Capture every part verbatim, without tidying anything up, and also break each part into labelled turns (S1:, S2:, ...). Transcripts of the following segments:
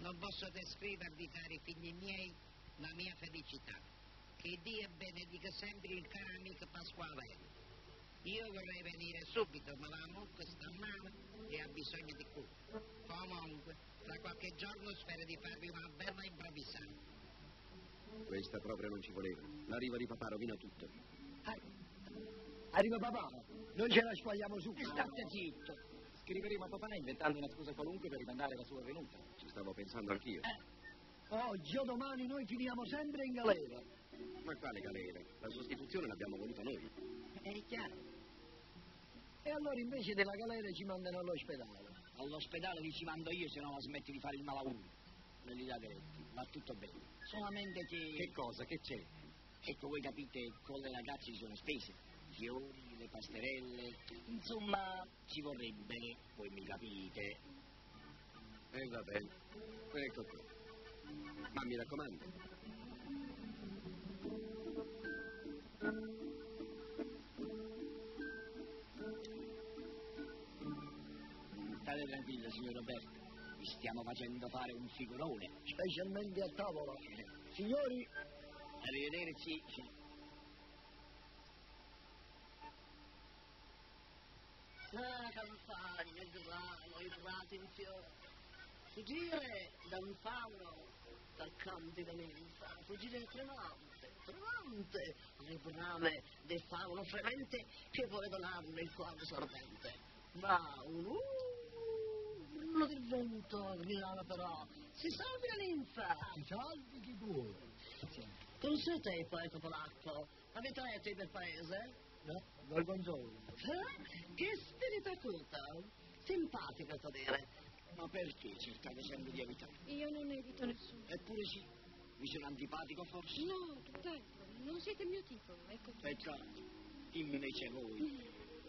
S1: Non posso descrivervi, cari figli miei, la mia felicità. Che Dio benedica sempre il caro amico Pasquale. Io vorrei venire subito, ma la mucca sta male e ha bisogno di cura. Comunque, tra qualche giorno spero di farvi una bella improvvisata.
S2: Questa proprio non ci voleva. L'arrivo di papà rovina tutto.
S3: Ah, arriva papà, non ce la squagliamo su.
S1: State zitto.
S4: Scriveremo a papà inventando una scusa qualunque per rimandare la sua venuta.
S2: Ci stavo pensando anch'io.
S3: Eh. Oggi o domani noi finiamo sempre in galera.
S2: Ma quale galera? La sostituzione l'abbiamo voluta noi.
S1: È chiaro.
S3: E allora invece della galera ci mandano all'ospedale.
S4: All'ospedale vi ci mando io, se no smetti di fare il malaugurio. Me li date letti, va tutto bene. Solamente che...
S2: Che cosa? Che c'è?
S4: Ecco, voi capite, con le ragazze ci sono spese. Fiori, le pasterelle, insomma, ci vorrebbe, voi mi capite.
S2: E eh, va bene. Ecco qua. Ma mi raccomando.
S4: State tranquillo, signor Roberto. Vi stiamo facendo fare un figurone.
S3: Specialmente a tavola. Signori,
S4: arrivederci.
S1: La campagna, il grano, i prati in fiore. Fuggire da un fauno, dal canti da ninfa. Fuggire tremante, tremante, alle brame del fauno fremente che vuole donarne il cuore sorgente. Ma un urlo del vento gridava però, si salvi la ninfa.
S3: si salvi chi vuole.
S1: Con siete il poeta polacco? Avete letto del paese?
S3: No, Gorgonzola.
S1: Eh? Che spirito acuta, simpatico a dire.
S4: Ma perché cercate sempre di evitare?
S5: Io non evito nessuno.
S4: Eppure sì, vi sono antipatico forse?
S5: No, tutt'altro, non siete il mio tipo, ecco.
S4: Peccato, invece voi.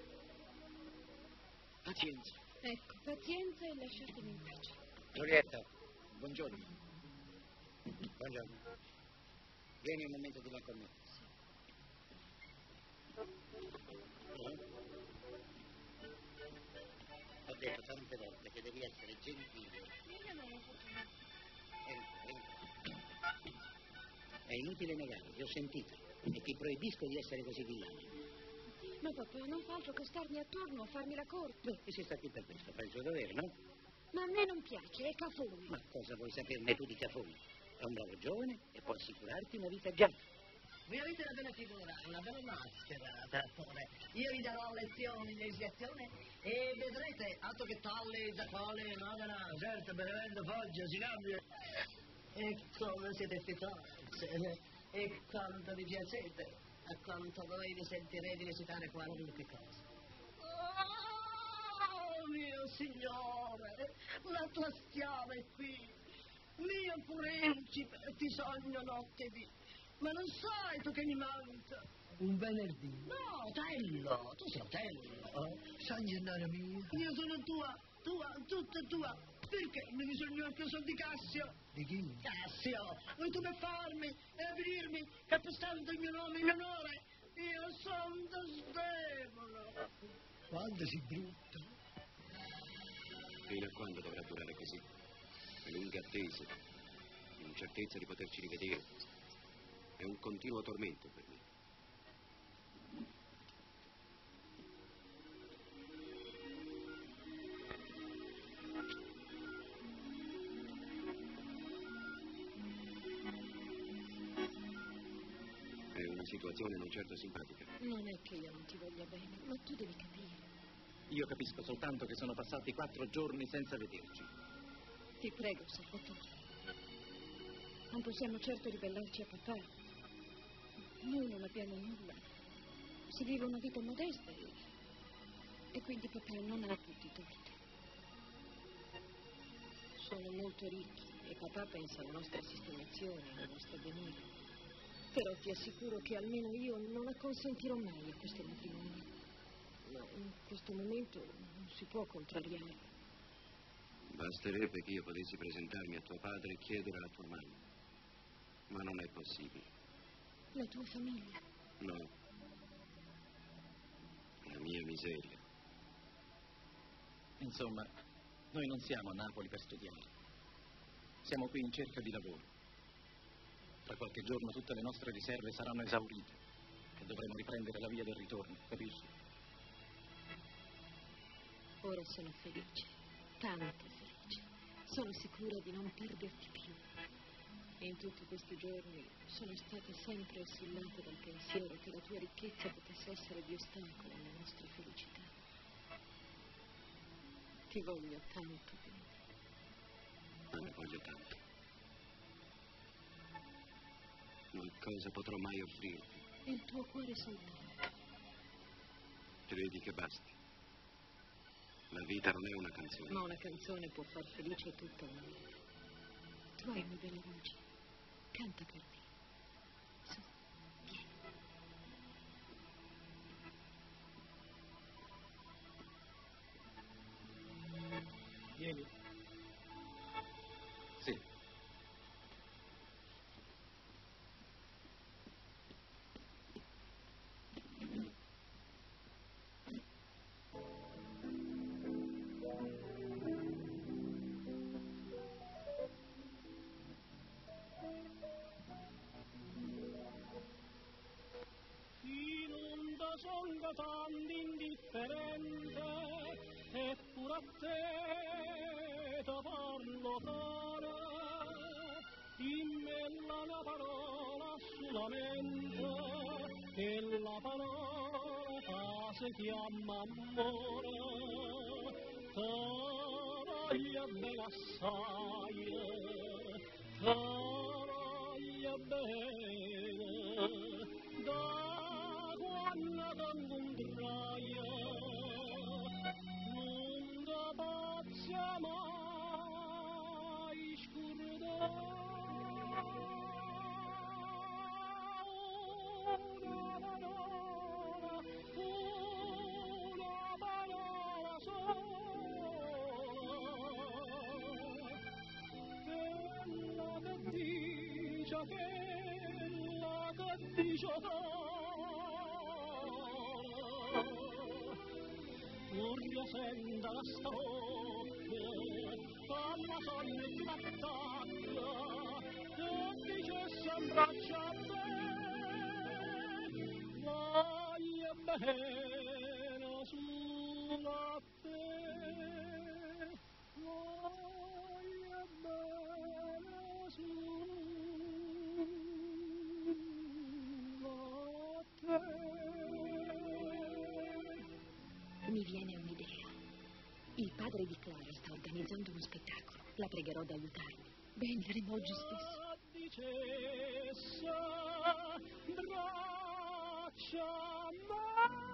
S4: Pazienza.
S5: Ecco, pazienza e lasciatemi in pace.
S4: Giulietta, buongiorno. Buongiorno. Vieni un momento di là con me. Ho detto tante volte che devi essere gentile.
S5: Io non ho fatto.
S4: Entra, entra. È inutile negare, ti ho sentito. E ti proibisco di essere così villano.
S5: Ma papà non fa altro che starmi attorno a farmi la corte.
S4: Beh, si sta qui per questo, fai il suo dovere, no?
S5: Ma a me non piace, è cafone.
S4: Ma cosa vuoi saperne tu di Cafoni? È un bravo giovane e può assicurarti una vita agiata.
S1: Vi avete una bella figura, una bella maschera d'attore. Io vi darò lezioni di esiazione e vedrete, altro che talle, zaccole, novena.
S3: Certo, Benevento Foggia, si cambia.
S1: E come siete efficaci, e quanto vi piacete, a quanto voi vi sentirete recitare qualunque cosa. Oh, mio signore, la tua schiava è qui, mio principe, ti sogno notte di... Ma non sai tu che mi manca?
S3: Un venerdì.
S1: No, Tello, tu sei Tello.
S3: San Gennaro mio.
S1: Io sono tua, tua, tutta tua. Perché mi bisogna anche soldi di Cassio?
S3: Di chi?
S1: Cassio, vuoi tu per farmi e aprirmi calpestando il mio nome in onore? Io sono sdevolo.
S3: Quando si brutta.
S2: Fino a quando dovrà durare così? Lunghe attese, l'incertezza di poterci rivedere. È un continuo tormento per me. È una situazione non certo simpatica.
S5: Non è che io non ti voglia bene, ma tu devi capire.
S4: Io capisco soltanto che sono passati quattro giorni senza vederci.
S5: Ti prego, Salvatore. Non possiamo certo ribellarci a papà. Noi non abbiamo nulla. Si vive una vita modesta e, e quindi papà non ha tutti i torti. Sono molto ricchi e papà pensa alla nostra sistemazione, al nostro avvenire. Però ti assicuro che almeno io non acconsentirò mai a questo matrimonio. Ma in questo momento non si può contrariare.
S2: Basterebbe che io potessi presentarmi a tuo padre e chiedere la tua mano. Ma non è possibile.
S5: La tua famiglia?
S2: No. La mia miseria.
S4: Insomma, noi non siamo a Napoli per studiare.
S6: Siamo qui in cerca di lavoro. Tra qualche giorno tutte le nostre riserve saranno esaurite e dovremo riprendere la via del ritorno, capisci?
S5: Ora sono felice, tanto felice. Sono sicura di non perderti più. E in tutti questi giorni sono stata sempre assillata dal pensiero che la tua ricchezza potesse essere di ostacolo alla nostra felicità. Ti voglio tanto bene.
S2: Non ne voglio tanto. Non cosa potrò mai offrirti.
S5: Il tuo cuore soltanto.
S2: Credi che basti? La vita non è una canzone.
S5: Ma una canzone può far felice tutta una vita. Tu hai una bella voce. Canta per me. Su, vieni.
S6: Vieni. Sì.
S7: Son da tanto indifferente, eppure a te ti parlo cara, dimmi la parola solamente, e la parola si chiama amore, ti voglio bene assai, ti voglio bene, da quando t'incontraia, non ti posso mai scordare. Una parola, una parola sola, quella che dice, quella che dice Urria senta la stocca, falla sogna e ti attacca, che dice sempre a te, voglio bene solo a te, voglio bene solo a te.
S5: Mi viene un'idea. Il padre di Clara sta organizzando uno spettacolo. La pregherò di aiutarmi. Bene, andremo oggi stesso.
S7: Dicessa, braccia,